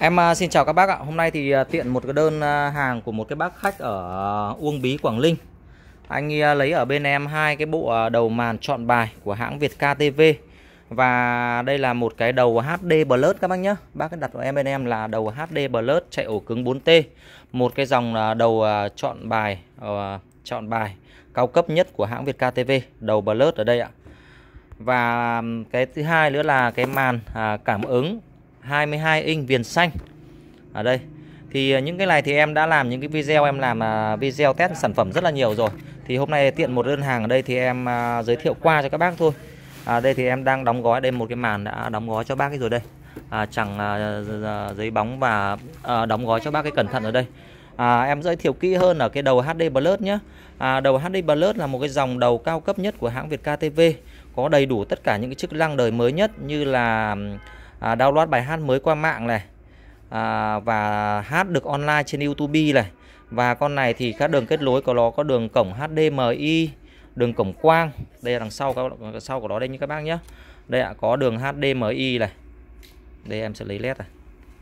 Xin chào các bác ạ. Hôm nay thì tiện một cái đơn hàng của một cái bác khách ở Uông Bí, Quảng Ninh. Anh lấy ở bên em hai cái bộ đầu màn chọn bài của hãng Việt KTV. Và đây là một cái đầu HD Plus các bác nhé. Bác đặt của em bên em là đầu HD Plus chạy ổ cứng 4T. Một cái dòng đầu chọn bài cao cấp nhất của hãng Việt KTV, đầu Plus ở đây ạ. Và cái thứ hai nữa là cái màn cảm ứng 22 inch viền xanh ở đây. Thì những cái này thì em đã làm những cái video, em làm video test sản phẩm rất là nhiều rồi. Thì hôm nay tiện một đơn hàng ở đây thì em giới thiệu qua cho các bác thôi. Đây thì em đang đóng gói, đây một cái màn đã đóng gói cho bác cái rồi đây. Chẳng giấy bóng và đóng gói cho bác cái cẩn thận ở đây. Em giới thiệu kỹ hơn ở cái đầu HD Plus nhé. Đầu HD Plus là một cái dòng đầu cao cấp nhất của hãng Việt KTV, có đầy đủ tất cả những cái chức năng đời mới nhất như là download bài hát mới qua mạng này, và hát được online trên YouTube này. Và con này thì các đường kết nối của nó có đường cổng HDMI, đường cổng quang. Đây là đằng sau của nó đây như các bác nhé. Đây ạ, có đường HDMI này. Đây em sẽ lấy led này.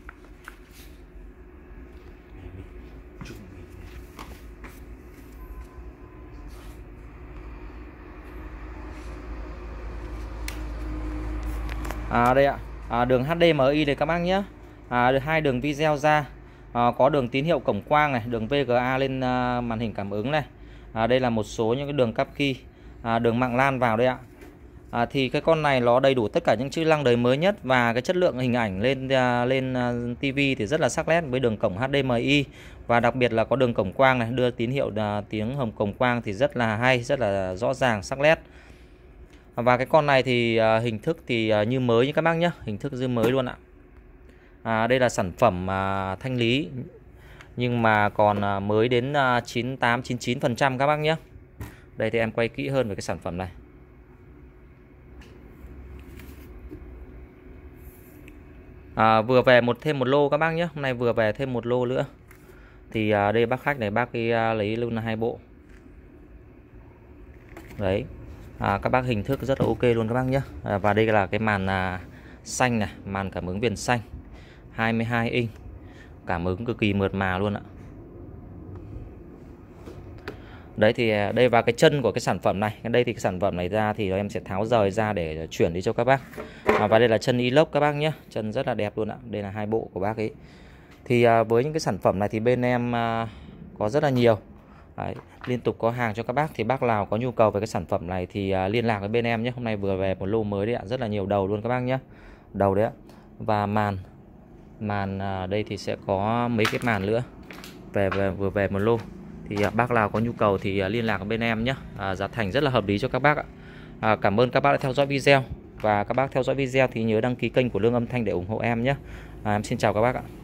Đây ạ, đường HDMI đây các bác nhé. Hai đường video ra, có đường tín hiệu cổng quang này, đường VGA lên màn hình cảm ứng này. Đây là một số những cái đường cáp key, đường mạng LAN vào đây ạ. Thì cái con này nó đầy đủ tất cả những chức năng đời mới nhất, và cái chất lượng hình ảnh lên TV thì rất là sắc nét với đường cổng HDMI, và đặc biệt là có đường cổng quang này, đưa tín hiệu tiếng hồng cổng quang thì rất là hay, rất là rõ ràng sắc nét. Và cái con này thì hình thức thì như mới như các bác nhé, hình thức như mới luôn ạ. Đây là sản phẩm thanh lý nhưng mà còn mới đến 98-99% các bác nhé. Đây thì em quay kỹ hơn về cái sản phẩm này. Vừa về thêm một lô các bác nhé. Hôm nay vừa về thêm một lô nữa. Thì đây bác khách này, bác ấy lấy luôn là 2 bộ. Đấy. Các bác hình thức rất là ok luôn các bác nhé. Và đây là cái màn xanh này, màn cảm ứng viền xanh 22 inch, cảm ứng cực kỳ mượt mà luôn ạ. Đấy thì đây và cái chân của cái sản phẩm này, đây thì cái sản phẩm này ra thì em sẽ tháo rời ra để chuyển đi cho các bác. Và đây là chân inox các bác nhé, chân rất là đẹp luôn ạ. Đây là 2 bộ của bác ấy. Thì với những cái sản phẩm này thì bên em có rất là nhiều. Đấy, liên tục có hàng cho các bác. Thì bác nào có nhu cầu về cái sản phẩm này thì liên lạc với bên em nhé. Hôm nay vừa về một lô mới đấy ạ, rất là nhiều đầu luôn các bác nhé. Đầu đấy ạ. Và màn đây thì sẽ có mấy cái màn nữa. Vừa về một lô. Thì bác nào có nhu cầu thì liên lạc với bên em nhé. Giá thành rất là hợp lý cho các bác ạ. Cảm ơn các bác đã theo dõi video. Và các bác theo dõi video thì nhớ đăng ký kênh của Lương Âm Thanh để ủng hộ em nhé. Em xin chào các bác ạ.